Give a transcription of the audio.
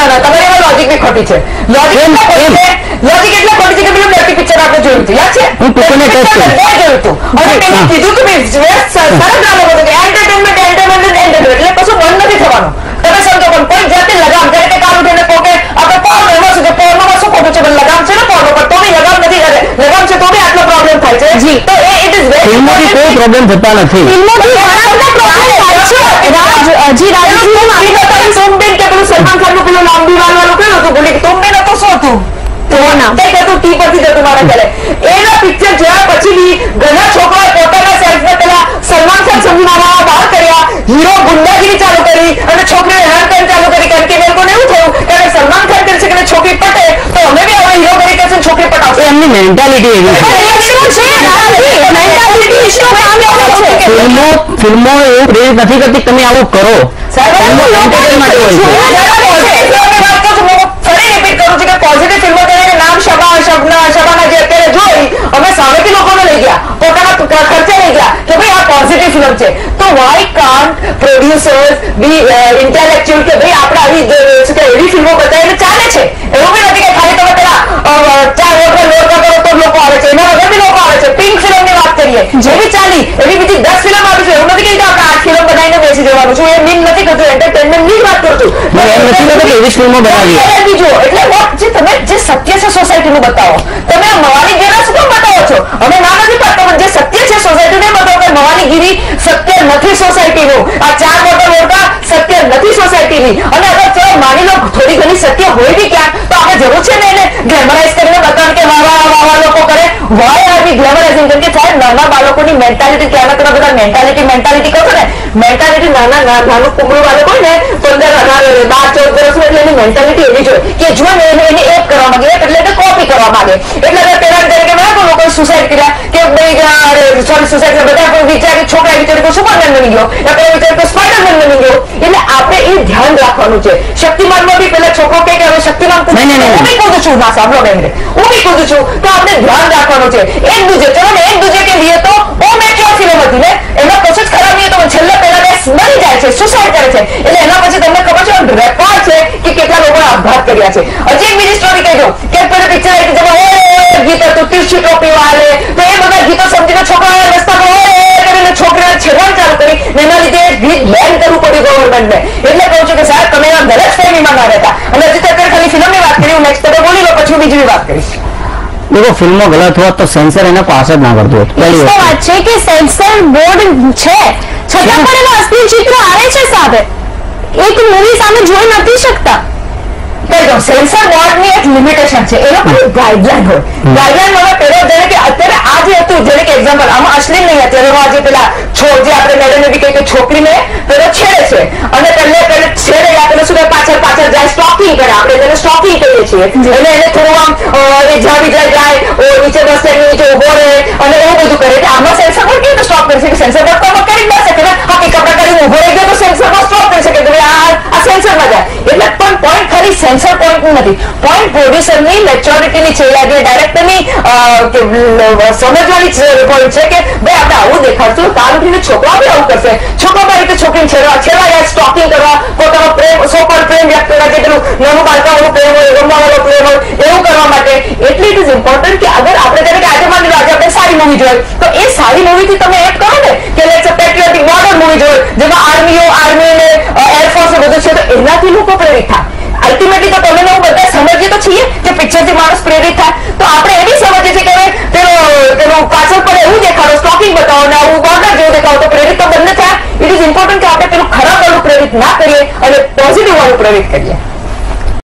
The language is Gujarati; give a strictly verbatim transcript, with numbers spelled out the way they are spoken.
ના ના તમારી એમાં લોજિક ની ખોટી છે. લોજિક લોજિક એટલે ખોટી છે કે પેલું ડર્ટી પિક્ચર આપણે જોયું હતું યાદ છે? હું પોતાને ટેસ્ટ જોયું હતું અને મેં કીધું કે સરસ નામ હતું કે એન્ટરટેનમેન્ટ એન્ટરટેનમેન્ટ એન્ટરટેનમેન્ટ એટલે કશું બંધ નથી થવાનું. તમે સમજો પણ કોઈ જાતે લગામ જ્યારે કે કામ ઉઠીને કહો કે આપણે પોર્નો એમાં શું છે પોર્નોમાં શું ખોટું છે પણ લગામ છે ને પોર્નો પર તો બી લગામ નથી કરે લગામ છે તો બી આટલો પ્રોબ્લેમ થાય છે. જી તો એ ઇટ ઇઝ વેરી ફિલ્મોથી કોઈ પ્રોબ્લેમ થતા નથી. ફિલ્મોથી ઘણા બધા પ્રોબ્લેમ થાય છે. રાજ જી રાજની મારી તો સોમબેન કે પેલું સલમાન ખાન નું પેલું લાંબી વાળ વાળું કયું હતું બોલી સોમબેન હતો શું હતું તો ના તે કહેતું ટી પરથી જતું મારા ઘરે એના પિક્ચર જોયા પછી બી ઘણા છોકરાએ પોતાના સેલ્ફને પેલા સલમાન ખાન સમજી મારા બહાર કર્યા હીરો ગુંડાગીરી ચાલુ કરી અને છોકરીને હેરાન કરીને ચાલુ કરી કારણ કે એ લોકોને એવું થયું કે સલમાન ખાન કરી શકે છોકરી પટે તો અમે બી હવે હીરો કરી કરશે છોકરી પટાવશે. એમની મેન્ટાલિટી એવી છે. ફિલ્મો ફિલ્મો એવું પ્રેરિત નથી કરતી તમે આવું કરો. ફરી રિપીટ કરું છું કે પોઝિટિવ ફિલ્મો તેને નામ શબા શબના શબાના જે અત્યારે જોઈ અમે સામેથી લોકોને લઈ ગયા પોતાના ખર્ચે લઈ ગયા કે ભાઈ આ પોઝિટિવ ફિલ્મ છે તો why can't producers be intellectual કે ભાઈ આપણે આવી શું કે એવી ફિલ્મો બતાવીને ચાલે છે એવું બી નથી કે ખાલી તમે પેલા ચાર વોટર લોડ કરો તો લોકો આવે છે એના વગર બી લોકો આવે છે. પિંક ફિલ્મની વાત કરીએ જેવી ચાલી એવી બીજી દસ ફિલ્મ આવી છે એવું નથી કે આપણે આઠ ફિલ્મ બનાવીને બેસી જવાનું છું એ મીન નથી કરતું એન્ટરટેનમેન્ટ ની વાત કરું છું એવી ફિલ્મો બનાવી બીજું એટલે જે તમે જે સત્ય છે સોસાયટીનું બતાવો તમે મવાની ગીરી શું કેમ બતાવો છો અમે ના નથી પાડતા પણ જે સત્ય છે સોસાયટીને બતાવો કે મવાની ગીરી સત્ય નથી સોસાયટીનું આ ચાર મોટા મોટા સત્ય નથી સોસાયટીની અને અગર ચલો માની લો થોડી ઘણી સત્ય હોય બી ક્યાંક તો આપણે જરૂર છે ને એને ગ્લેમરાઇઝ કરીને બતાવવાનું કે વાવા વાવા લોકો કરે વાય આર બી ગ્લેમરાઇઝિંગ કેમ કે સાહેબ નાના બાળકોની મેન્ટાલિટી ક્યાં તમે બધા મેન્ટાલિટી મેન્ટાલિટી કહો છો ને મેન્ટાલિટી નાના નાનું કુમળું બાળક હોય ને પંદર બાર ચૌદ વર્ષ એટલે એની મેન્ટાલિટી એવી જ હોય કે જો ને એને એને એક કરવા માંગે એટલે એને કોપી કરવા માંગે એટલે પેલા તરીકે મેં લોકો સુસાઇડ કર્યા કે ભાઈ સોરી સુસાઇડ બધા વિચાર છોકરા વિચાર તો સુપરમેન બની ગયો પેલા વિચાર તો સ્પાઈડરમેન બની ગયો એટલે આપણે એ ધ્યાન રાખવાનું છે. શક્તિમાનમાં બી પેલા છોકરો કે હવે શક્તિમાન હું બી કુદું છું ના સાંભળો બેન હું બી કુદું છું તો આપણે ધ્યાન રાખવાનું છે. એક દૂજે ચલો ને એક દૂજે કે લીએ તો બહુ મેચ્યોર ફિલ્મ હતી ને એમાં કશું જ ખરાબ નહીં તો છેલ્લે પેલા મરી જાય છે સુસાઇડ કરે છે એટલે એના પછી તમને ખબર છે રેકોર્ડ છે કે કેટલા લોકોએ આપઘાત કર્યા છે. હજી એક બીજી સ્ટોરી કહી દઉં કે પેલું પિક્ચર આવી જેમાં ગીત હતું તીરછી ટોપી વાળે તો એ બધા ગીતો સમજીને છોકરાઓએ રસ્તા પર કરીને છોકરીઓને છેડવાનું ચાલુ કરી એના લીધે ગીત બેન કરવું પડ્યું ગવર્મેન્ટને. એટલે કહું છું કે સાહેબ તમે એવા ગલત ફેમીમાં ના રહેતા અને હજી અત્યારે ખાલી ફિલ્મની વાત કરી હું નેક્સ્ટ તમે બોલી લો પછી હું બીજી વાત કરીશ. देखो फिल्मों गलत होत तो सेंसर एना पास ज ना करतो પહેલી વાત છે કે સેન્સર બોર્ડ છે છતાં પણ એનો અસલી ચિત્ર આવે છે સાહેબ એક મૂવી સામે જોઈ નથી શકતા. કહી સેન્સર બોર્ડની એક લિમિટેશન છે એ લોકોની ગાઈડલાઈન હોય ગાઈડલાઈન હવે પેલો જેને કે અત્યારે આ જે હતું જેને કે એક્ઝામ્પલ આમાં અશ્લીલ નહીં અત્યારે આજે પેલા છોડ જે આપણે મેડમને બી કહીએ કે છોકરીને પેલો છેડે છે અને પહેલે પહેલે છેડે પેલો શું પાછળ પાછળ જાય સ્ટોકિંગ કરે આપણે તેને સ્ટોકિંગ કહીએ છીએ એટલે એને થોડું આમ એ જ્યાં બીજા જાય નીચે બસ સ્ટેન્ડ નીચે ઉભો રહે અને એવું બધું કરે એટલે આમાં સેન્સર બોર્ડ કેવી રીતે સ્ટોપ કરી શકે સેન્સર બોર્ડ તો કરી ના શકે ને હા કે કપડા કરીને ઉભો રહી ગયો તો સેન્સર બોર્ડ સ્ટોપ કરી શકે કે આ આ સેન્સરમાં જાય એટલે પણ પોઈન્ટ ખાલી સેન્સર પોઈન્ટ નથી પોઈન્ટ પ્રોડ્યુસરની મેચ્યોરિટીની છે યા જે ડાયરેક્ટરની સમજવાની પોઈન્ટ છે કે ભાઈ આપણે આવું દેખાડશું કાલ ઉઠીને છોકરા બી આવું કરશે છોકરા બી રીતે છોકરીને છેડવા છેડવા યા સ્ટોકિંગ કરવા પોતાનો પ્રેમ સોપર પ્રેમ વ્યક્ત કરવા કે પેલું નાનું બાળકાઓનું પ્રેમ હોય રમવાવાળો પ્રેમ હોય એવું કરવા માટે એટલે ઇટ ઇઝ ઇમ્પોર્ટન્ટ કે અગર આપણે તેને કે આજે માની લો આજે આપણે સારી મૂવી જોઈએ તો એ સારી મૂવીથી તમે એમ કહો ને કે let's a patriotic modern movie જોઈએ જેમાં આર્મીઓ આર્મી ને એરફોર્સ બધું છે તો એનાથી લોકો પ્રેરિત થાય. અલ્ટિમેટલી તો તમે હું બધા સમજીએ તો છીએ કે પિક્ચરથી માણસ પ્રેરિત થાય તો આપણે એ બી સમજીએ છીએ કે પેલો પેલું પાછળ પડે એવું દેખાડો સ્ટોકિંગ બતાવો ને આવું બોર્ડર જેવું દેખાડો તો પ્રેરિત તો બંને થાય. ઇટ ઇઝ ઇમ્પોર્ટન્ટ કે આપણે પેલું ખરાબ વાળું પ્રેરિત ના કરીએ અને પોઝિટિવ વાળું પ્રેરિત કરીએ.